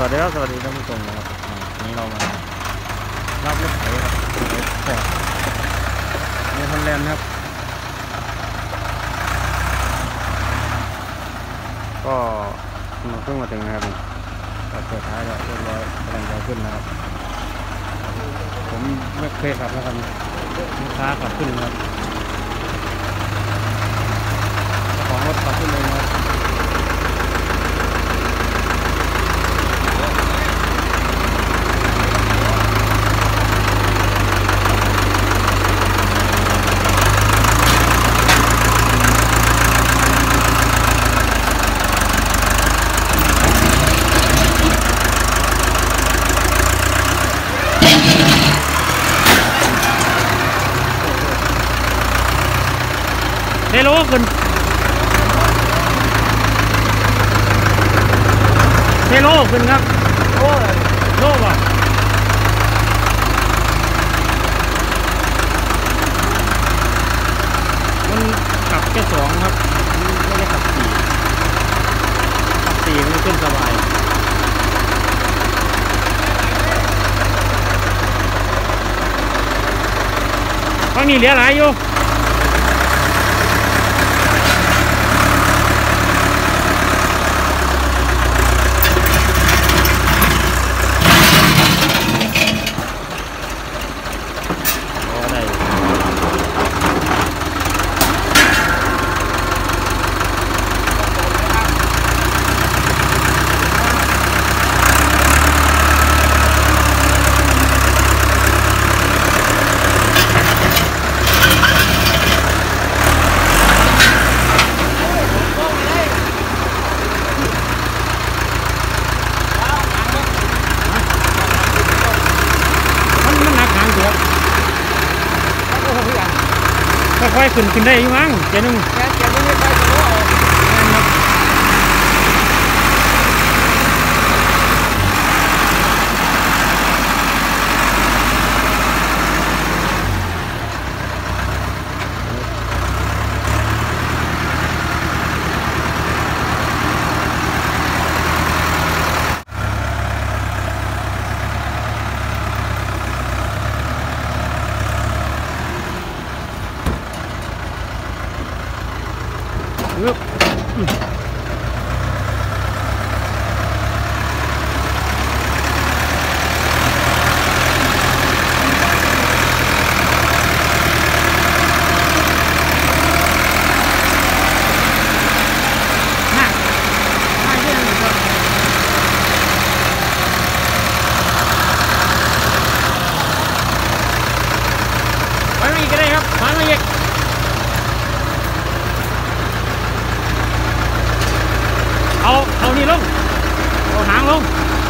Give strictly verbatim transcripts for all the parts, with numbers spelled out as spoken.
วัสดีครับสวัสดีท่านผู้ชมนะครับวันนี้เรามารับรถไถครับรถฟอร์ดในฮอลแลนด์ครับก็มาเพิ่งมาถึงนะครับตัดเปิดท้ายแล้วเรียบร้อยกำลังจะขึ้นนะครับผมไม่เคยขับนะครับลูกค้าขับขึ้นนะครับเจ้าของรถขับขึ้นเลยนะครับเทโลขึ้นเทโลขึ้นครับโอ้โลว่ะมันขับแค่สองครับไม่ได้ขับสี่ขับสี่มันขึ้นสบายตอนนี้เหลือหลายอยู่ค่อยๆขึ้นขึ้นได้อยู่มั้งเจนึงแค่เจนึงไม่ค่อยจะรู้ลึกไปอีกก็ได้ครับไปอีกเอาเอานี่ลงเอาหางลง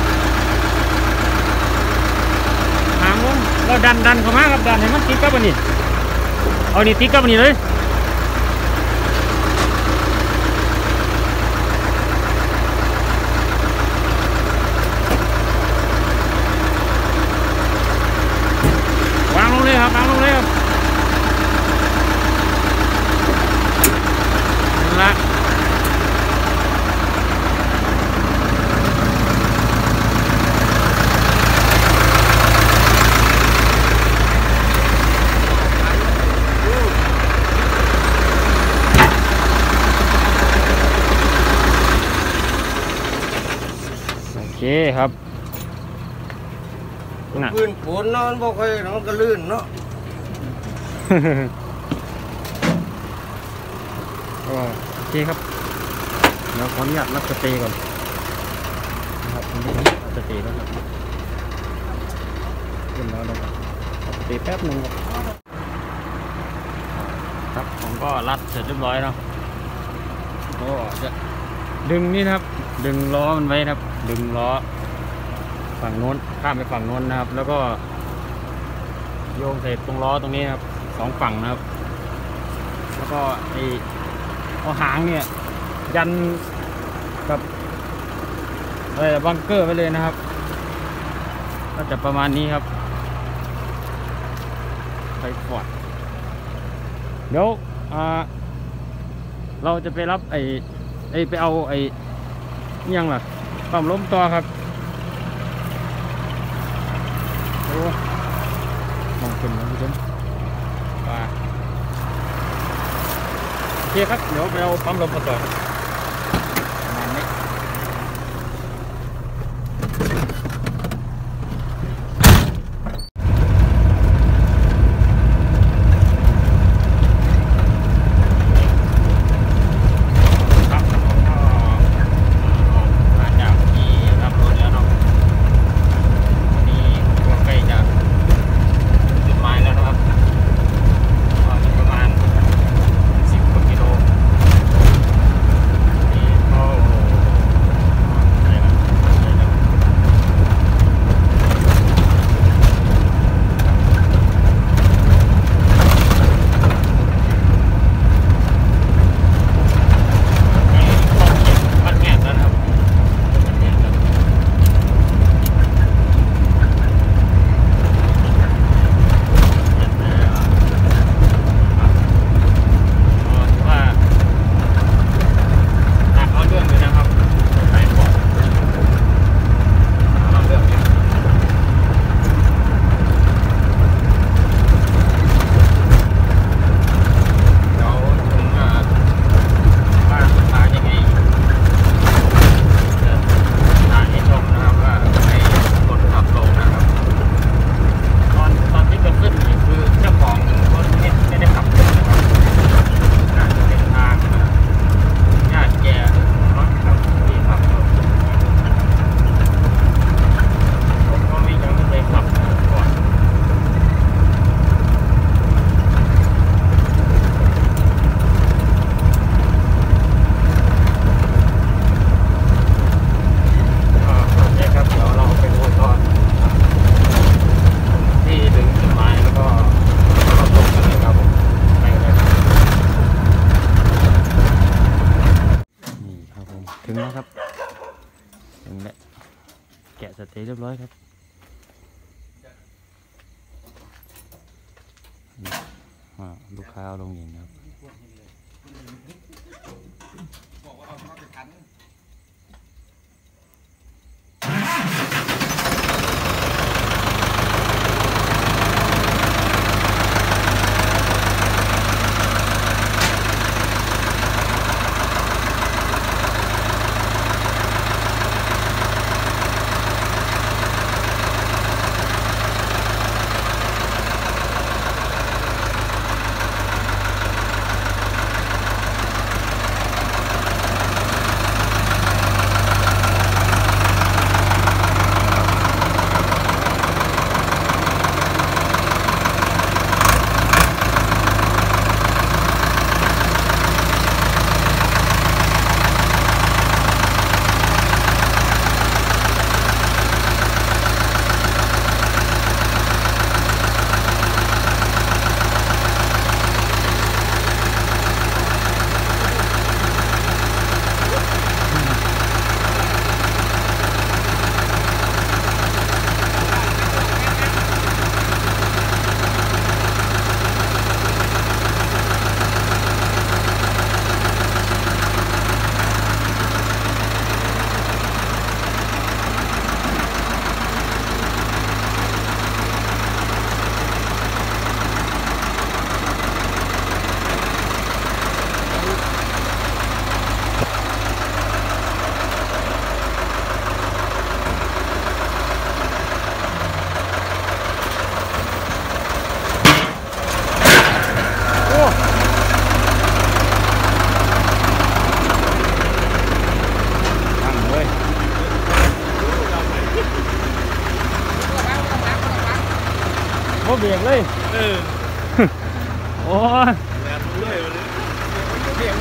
หางลงเราดันดันเข้ามาครับดันให้มันติดกับอันนี้เอานี่ติดกับอันนี้เลยวางลงเลยครับวางลงเลยครับนั่นละโอเคครับพื้นฝนเนาะมันบ่ค่อยมันก็ลื่นเนาะโอเคครับเดี๋ยวขออนุญาตรับสเตย์ก่อนนะครับผมจะรับสเตย์แล้วครับขึ้นแล้วนะครับรับสเตย์แป๊บนึงครับครับผมก็รัดเสร็จเรียบร้อยเนาะก็จะดึงนี่นะครับดึงล้อมันไว้นะครับดึงล้อฝั่งโน้นข้ามไปฝั่งโน้นนะครับแล้วก็โยงใส่ตรงล้อตรงนี้นะครับสองฝั่งนะครับแล้วก็ไอเอาหางเนี่ยยันกับอะไรบังเกอร์ไปเลยนะครับก็จะประมาณนี้ครับไปฟอร์ดเดี๋ยวเราจะไปรับไอไอไปเอาไอยังล่ะปั๊มลมต่อครับอ้มองขึ้นนะผู้ชมปลาโอเคครับเดี๋ยวไปเอาปั๊มลมมาต่อประมาณนี้ถึงแล้วครับถึงแล้วแกะสเตย์เรียบร้อยครับลูกค้าเอาลงเองครับเบรกเลยเออโอ้ยแรงเลยวันนี้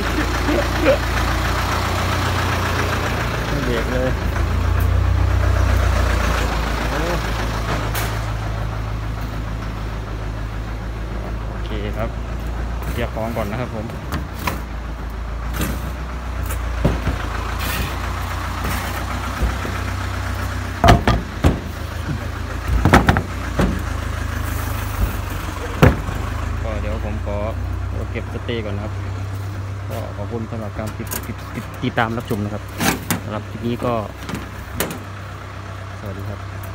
เบรกเลยโอเคครับเกียร์ของก่อนนะครับผมผมขอเก็บสเตย์ก่อนนะครับก็ขอบคุณสำหรับการติดติดติดตามรับชมนะครับสำหรับคลิปนี้ก็สวัสดีครับ